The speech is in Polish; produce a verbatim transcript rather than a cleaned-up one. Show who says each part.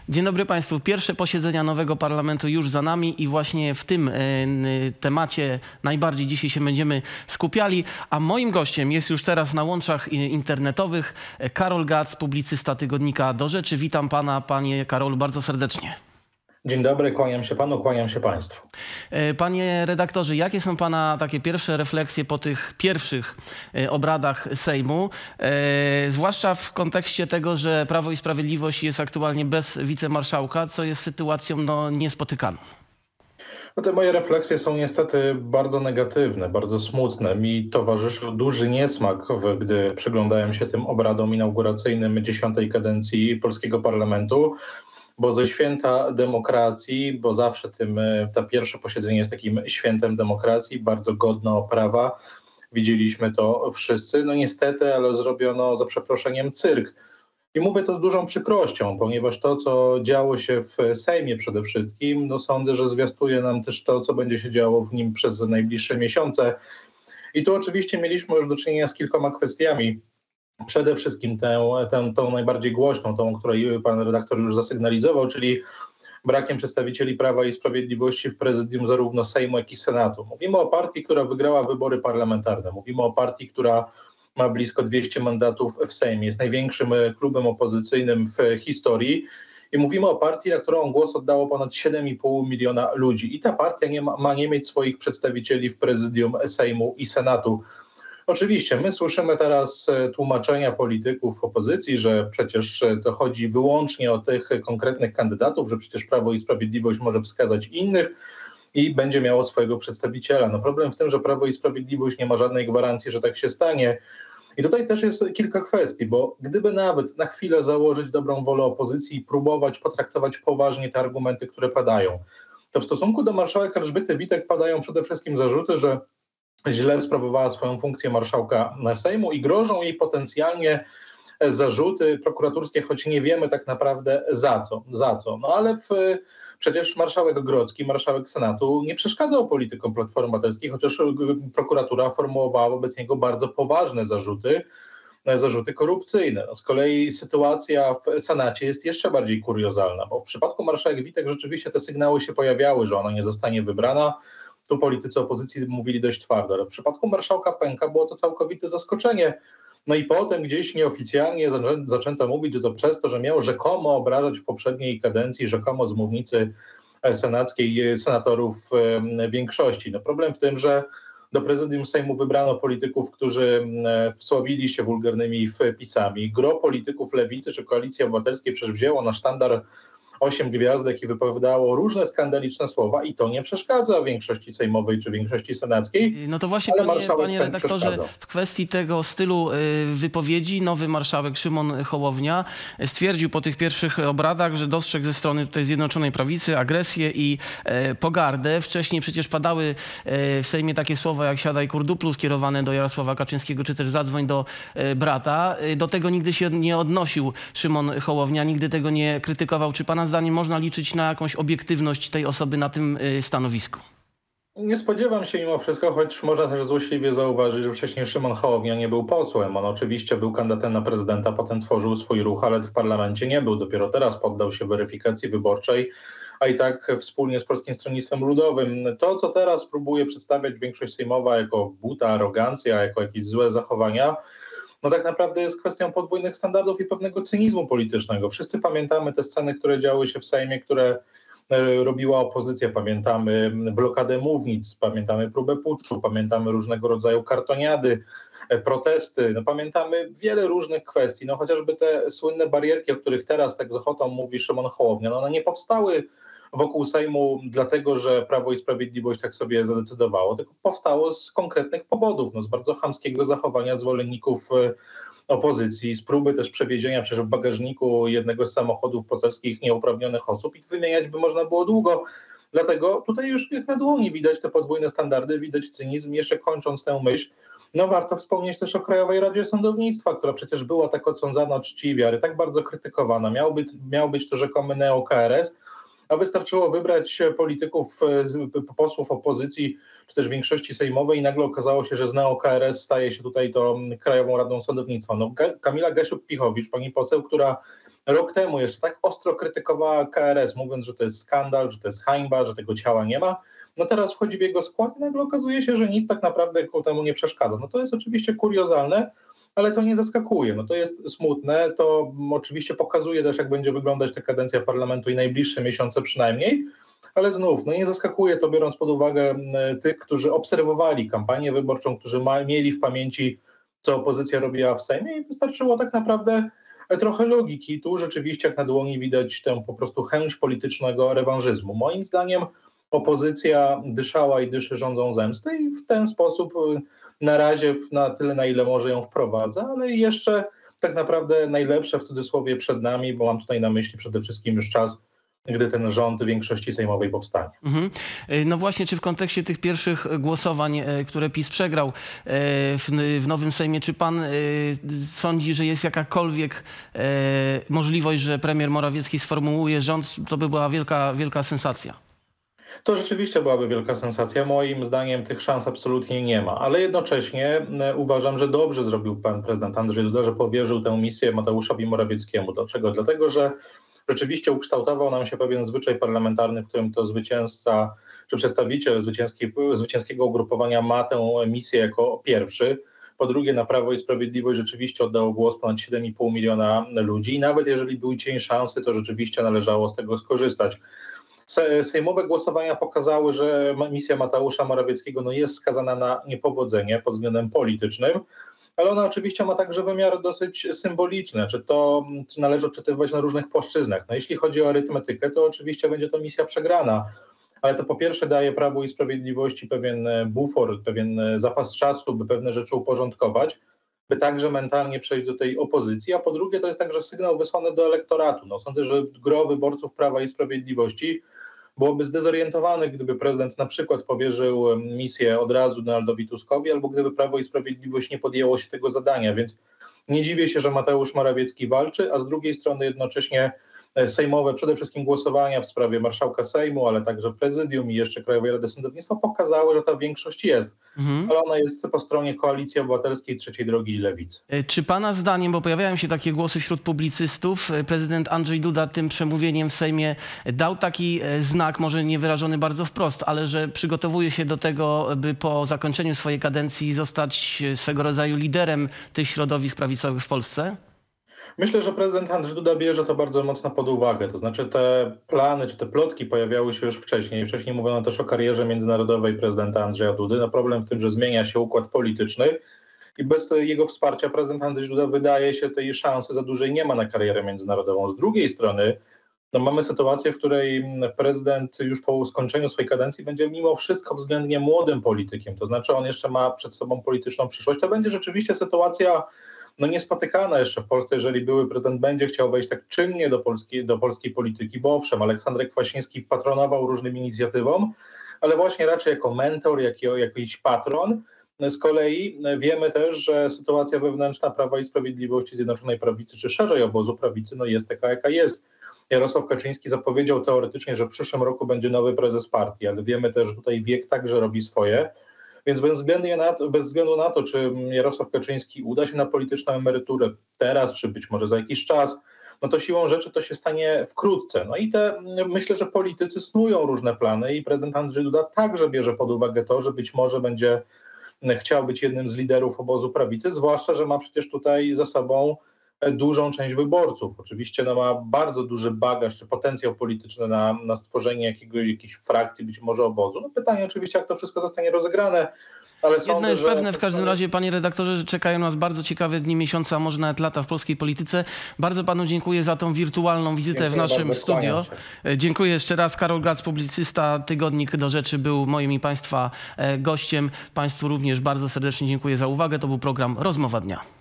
Speaker 1: Dzień dobry Państwu. Pierwsze posiedzenia nowego parlamentu już za nami i właśnie w tym temacie najbardziej dzisiaj się będziemy skupiali. A moim gościem jest już teraz na łączach internetowych Karol Gac, publicysta tygodnika Do Rzeczy. Witam Pana, Panie Karolu, bardzo serdecznie.
Speaker 2: Dzień dobry, kłaniam się Panu, kłaniam się Państwu.
Speaker 1: Panie redaktorze, jakie są Pana takie pierwsze refleksje po tych pierwszych obradach Sejmu? Zwłaszcza w kontekście tego, że Prawo i Sprawiedliwość jest aktualnie bez wicemarszałka, co jest sytuacją no, niespotykaną.
Speaker 2: No te moje refleksje są niestety bardzo negatywne, bardzo smutne. Mi towarzyszył duży niesmak, gdy przyglądałem się tym obradom inauguracyjnym dziesiątej kadencji polskiego parlamentu. Bo ze święta demokracji, bo zawsze tym, to pierwsze posiedzenie jest takim świętem demokracji, bardzo godne oprawa. Widzieliśmy to wszyscy. No niestety, ale zrobiono za przeproszeniem cyrk. I mówię to z dużą przykrością, ponieważ to, co działo się w Sejmie przede wszystkim, no sądzę, że zwiastuje nam też to, co będzie się działo w nim przez najbliższe miesiące. I tu oczywiście mieliśmy już do czynienia z kilkoma kwestiami. Przede wszystkim tę, tę, tą najbardziej głośną, tą, o której pan redaktor już zasygnalizował, czyli brakiem przedstawicieli Prawa i Sprawiedliwości w prezydium zarówno Sejmu, jak i Senatu. Mówimy o partii, która wygrała wybory parlamentarne. Mówimy o partii, która ma blisko dwieście mandatów w Sejmie. Jest największym klubem opozycyjnym w historii. I mówimy o partii, na którą głos oddało ponad siedem i pół miliona ludzi. I ta partia nie ma, ma nie mieć swoich przedstawicieli w prezydium Sejmu i Senatu. Oczywiście, my słyszymy teraz tłumaczenia polityków opozycji, że przecież to chodzi wyłącznie o tych konkretnych kandydatów, że przecież Prawo i Sprawiedliwość może wskazać innych i będzie miało swojego przedstawiciela. No problem w tym, że Prawo i Sprawiedliwość nie ma żadnej gwarancji, że tak się stanie. I tutaj też jest kilka kwestii, bo gdyby nawet na chwilę założyć dobrą wolę opozycji i próbować potraktować poważnie te argumenty, które padają, to w stosunku do marszałek Elżbiety Witek padają przede wszystkim zarzuty, że źle sprawowała swoją funkcję marszałka Sejmu i grożą jej potencjalnie zarzuty prokuratorskie, choć nie wiemy tak naprawdę za co. Za co. No ale w, przecież marszałek Grodzki, marszałek Senatu nie przeszkadzał politykom Platformy Obywatelskiej, chociaż prokuratura formułowała wobec niego bardzo poważne zarzuty, zarzuty korupcyjne. No z kolei sytuacja w Senacie jest jeszcze bardziej kuriozalna, bo w przypadku marszałek Witek rzeczywiście te sygnały się pojawiały, że ona nie zostanie wybrana. Tu politycy opozycji mówili dość twardo, ale w przypadku marszałka Pęka było to całkowite zaskoczenie. No i potem gdzieś nieoficjalnie zaczę, zaczęto mówić, że to przez to, że miał rzekomo obrażać w poprzedniej kadencji, rzekomo z mównicy senackiej senatorów większości. No problem w tym, że do prezydium Sejmu wybrano polityków, którzy wsławili się wulgarnymi wpisami. Gro polityków Lewicy czy Koalicji Obywatelskiej przecież wzięło na sztandar osiem gwiazdek i wypowiadało różne skandaliczne słowa i to nie przeszkadza większości sejmowej czy większości senackiej.
Speaker 1: No to właśnie,
Speaker 2: ale
Speaker 1: panie, panie redaktorze, w kwestii tego stylu wypowiedzi nowy marszałek Szymon Hołownia stwierdził po tych pierwszych obradach, że dostrzegł ze strony tutaj Zjednoczonej Prawicy agresję i e, pogardę. Wcześniej przecież padały e, w Sejmie takie słowa jak siadaj kurduplu skierowane do Jarosława Kaczyńskiego, czy też zadzwoń do e, brata. Do tego nigdy się nie odnosił Szymon Hołownia, nigdy tego nie krytykował. Czy pana zdaniem można liczyć na jakąś obiektywność tej osoby na tym stanowisku?
Speaker 2: Nie spodziewam się mimo wszystko, choć można też złośliwie zauważyć, że wcześniej Szymon Hołownia nie był posłem. On oczywiście był kandydatem na prezydenta, potem tworzył swój ruch, ale w parlamencie nie był. Dopiero teraz poddał się weryfikacji wyborczej, a i tak wspólnie z Polskim Stronnictwem Ludowym. To, co teraz próbuje przedstawiać większość sejmowa jako buta, arogancja, jako jakieś złe zachowania, no tak naprawdę jest kwestią podwójnych standardów i pewnego cynizmu politycznego. Wszyscy pamiętamy te sceny, które działy się w Sejmie, które robiła opozycja. Pamiętamy blokadę mównic, pamiętamy próbę puczu, pamiętamy różnego rodzaju kartoniady, protesty. No pamiętamy wiele różnych kwestii. No chociażby te słynne barierki, o których teraz tak z ochotą mówi Szymon Hołownia, no one nie powstały wokół Sejmu dlatego, że Prawo i Sprawiedliwość tak sobie zadecydowało, tylko powstało z konkretnych powodów, no z bardzo chamskiego zachowania zwolenników opozycji, z próby też przewiezienia przecież w bagażniku jednego z samochodów poselskich nieuprawnionych osób i wymieniać by można było długo. Dlatego tutaj już jak na dłoni widać te podwójne standardy, widać cynizm. Jeszcze kończąc tę myśl, no warto wspomnieć też o Krajowej Radzie Sądownictwa, która przecież była tak odsądzana czciwie, ale tak bardzo krytykowana. Miał być, miał być to rzekomy neo-K R S, a wystarczyło wybrać polityków, posłów opozycji, czy też większości sejmowej i nagle okazało się, że z neo-K R S staje się tutaj to Krajową Radą Sądownictwa. No, Kamila Gasiuk-Pihowicz, pani poseł, która rok temu jeszcze tak ostro krytykowała K R S, mówiąc, że to jest skandal, że to jest hańba, że tego ciała nie ma, no teraz wchodzi w jego skład i nagle okazuje się, że nic tak naprawdę ku temu nie przeszkadza. No to jest oczywiście kuriozalne, ale to nie zaskakuje. No to jest smutne, to oczywiście pokazuje też, jak będzie wyglądać ta kadencja parlamentu i najbliższe miesiące przynajmniej, ale znów, no nie zaskakuje to, biorąc pod uwagę tych, którzy obserwowali kampanię wyborczą, którzy ma, mieli w pamięci, co opozycja robiła w Sejmie i wystarczyło tak naprawdę trochę logiki. Tu rzeczywiście jak na dłoni widać tę po prostu chęć politycznego rewanżyzmu. Moim zdaniem opozycja dyszała i dyszy rządzą zemsty i w ten sposób na razie na tyle, na ile może ją wprowadza, ale jeszcze tak naprawdę najlepsze w cudzysłowie przed nami, bo mam tutaj na myśli przede wszystkim już czas, gdy ten rząd większości sejmowej powstanie. Mhm.
Speaker 1: No właśnie, czy w kontekście tych pierwszych głosowań, które PiS przegrał w, w nowym Sejmie, czy pan sądzi, że jest jakakolwiek możliwość, że premier Morawiecki sformułuje rząd? To by była wielka, wielka sensacja.
Speaker 2: To rzeczywiście byłaby wielka sensacja. Moim zdaniem tych szans absolutnie nie ma, ale jednocześnie uważam, że dobrze zrobił pan prezydent Andrzej Duda, że powierzył tę misję Mateuszowi Morawieckiemu. Dlaczego? Dlatego, że rzeczywiście ukształtował nam się pewien zwyczaj parlamentarny, w którym to zwycięzca czy przedstawiciel zwycięskiego ugrupowania ma tę misję jako pierwszy. Po drugie, na Prawo i Sprawiedliwość rzeczywiście oddało głos ponad siedem i pół miliona ludzi i nawet jeżeli był cień szansy, to rzeczywiście należało z tego skorzystać. Sejmowe głosowania pokazały, że misja Mateusza Morawieckiego no jest skazana na niepowodzenie pod względem politycznym, ale ona oczywiście ma także wymiar dosyć symboliczny, czy to czy należy odczytywać na różnych płaszczyznach. No jeśli chodzi o arytmetykę, to oczywiście będzie to misja przegrana, ale to po pierwsze daje Prawu i Sprawiedliwości pewien bufor, pewien zapas czasu, by pewne rzeczy uporządkować, by także mentalnie przejść do tej opozycji, a po drugie to jest także sygnał wysłany do elektoratu. No, sądzę, że gros wyborców Prawa i Sprawiedliwości byłoby zdezorientowanych, gdyby prezydent na przykład powierzył misję od razu Donaldowi Tuskowi, albo gdyby Prawo i Sprawiedliwość nie podjęło się tego zadania, więc nie dziwię się, że Mateusz Morawiecki walczy, a z drugiej strony jednocześnie sejmowe, przede wszystkim głosowania w sprawie marszałka Sejmu, ale także prezydium i jeszcze Krajowej Rady Sądownictwa pokazały, że ta większość jest, mhm. ale ona jest po stronie Koalicji Obywatelskiej, Trzeciej Drogi i Lewicy.
Speaker 1: Czy pana zdaniem, bo pojawiają się takie głosy wśród publicystów, prezydent Andrzej Duda tym przemówieniem w Sejmie dał taki znak, może nie wyrażony bardzo wprost, ale że przygotowuje się do tego, by po zakończeniu swojej kadencji zostać swego rodzaju liderem tych środowisk prawicowych w Polsce?
Speaker 2: Myślę, że prezydent Andrzej Duda bierze to bardzo mocno pod uwagę. To znaczy te plany czy te plotki pojawiały się już wcześniej. Wcześniej mówiono też o karierze międzynarodowej prezydenta Andrzeja Dudy. No problem w tym, że zmienia się układ polityczny i bez jego wsparcia prezydent Andrzej Duda wydaje się tej szansy za dużej nie ma na karierę międzynarodową. Z drugiej strony no mamy sytuację, w której prezydent już po skończeniu swojej kadencji będzie mimo wszystko względnie młodym politykiem. To znaczy on jeszcze ma przed sobą polityczną przyszłość. To będzie rzeczywiście sytuacja no niespotykana jeszcze w Polsce, jeżeli były prezydent będzie chciał wejść tak czynnie do polskiej, do polskiej polityki, bo owszem, Aleksander Kwaśniewski patronował różnym inicjatywom, ale właśnie raczej jako mentor, jak, jako jakiś patron. Z kolei wiemy też, że sytuacja wewnętrzna Prawa i Sprawiedliwości, Zjednoczonej Prawicy, czy szerzej obozu prawicy, no jest taka, jaka jest. Jarosław Kaczyński zapowiedział teoretycznie, że w przyszłym roku będzie nowy prezes partii, ale wiemy też, że tutaj wiek także robi swoje. Więc bez względu, na to, bez względu na to, czy Jarosław Kaczyński uda się na polityczną emeryturę teraz, czy być może za jakiś czas, no to siłą rzeczy to się stanie wkrótce. No i te, myślę, że politycy snują różne plany i prezydent Andrzej Duda także bierze pod uwagę to, że być może będzie chciał być jednym z liderów obozu prawicy, zwłaszcza, że ma przecież tutaj za sobą dużą część wyborców. Oczywiście no, ma bardzo duży bagaż czy potencjał polityczny na, na stworzenie jakiegoś, jakiejś frakcji, być może obozu. No pytanie oczywiście, jak to wszystko zostanie rozegrane. Ale
Speaker 1: Jedno
Speaker 2: sądzę,
Speaker 1: jest
Speaker 2: że...
Speaker 1: pewne w każdym razie, panie redaktorze, że czekają nas bardzo ciekawe dni, miesiące, a może nawet lata w polskiej polityce. Bardzo panu dziękuję za tą wirtualną wizytę dziękuję w naszym bardzo, studio. Dziękuję jeszcze raz. Karol Gac, publicysta, Tygodnik do Rzeczy, był moim i państwa gościem. Państwu również bardzo serdecznie dziękuję za uwagę. To był program Rozmowa Dnia.